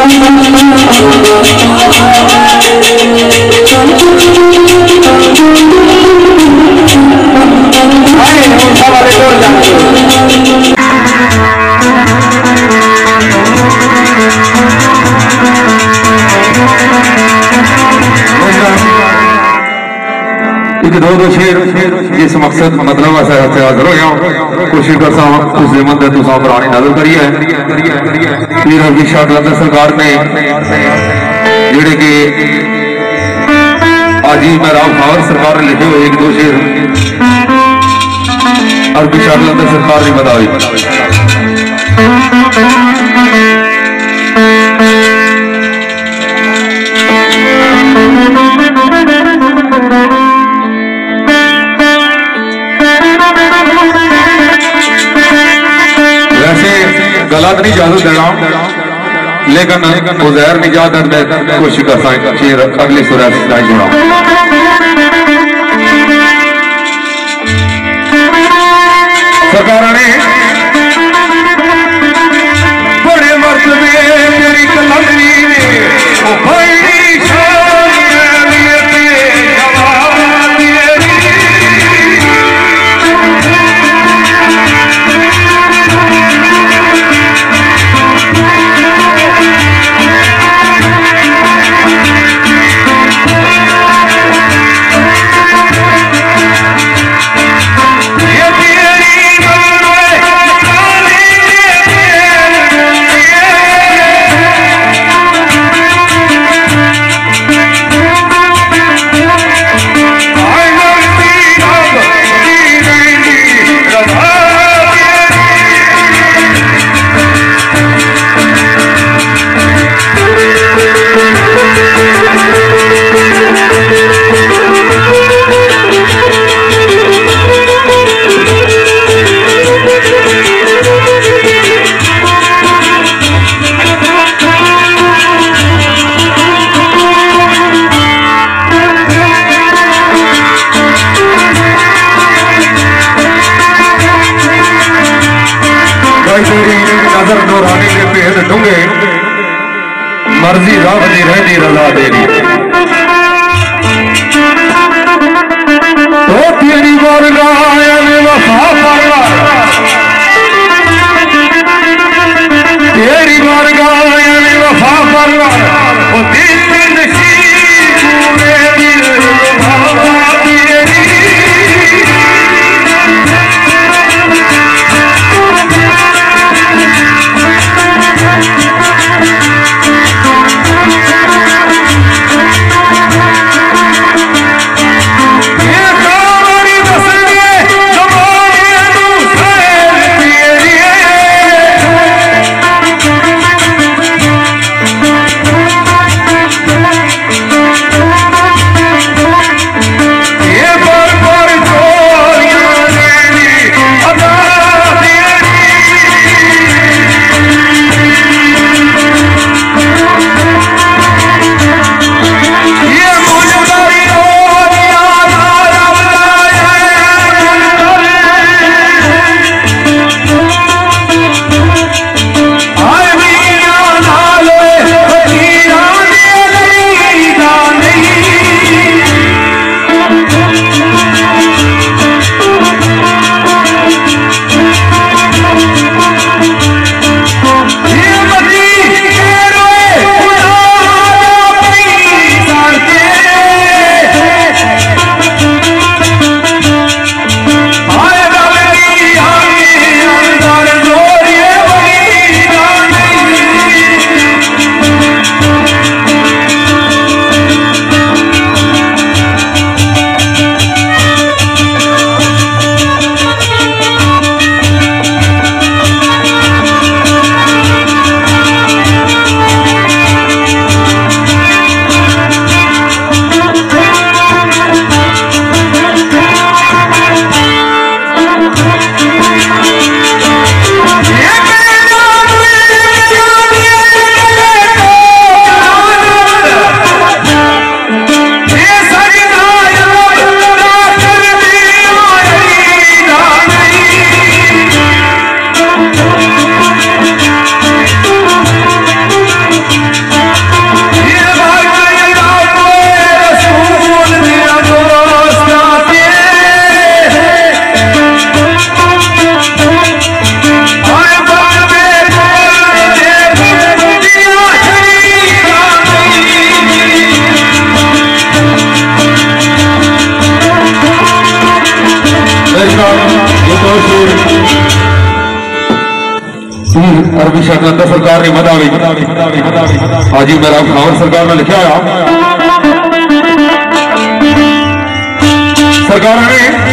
दो शेर जिस मकसद मतलब हाजिर हो कोशिश करता उस मन तुसा पुरानी नजर करिए फिर अभी शाहजलाल सरकार ने जेड़े कि अजीब मेहराब खावर सरकार ने लिखे हुए एक दो शेर अरबी शाहजलाल सरकार ने बताई। गलत नहीं इजाजत देना लेकिन उजैर नहीं इजाजत दे कोशिश कर शेर अगली सूरत सुना। सरकार ने बड़े मर्तबे तेरी कलंदरी ने नजर नूरानी के भेद डूंगे मर्जी रब दी रहनी रजा देनी तो तेरी बारगाह में वफा परवा तेरी बारगाह में वफा परवा वो दिल में नशीब पूरे दिल हमेशा कलंदर सरकार ने मदा भी हाजी मेरा खावर सरकार ने लिखा सरकार ने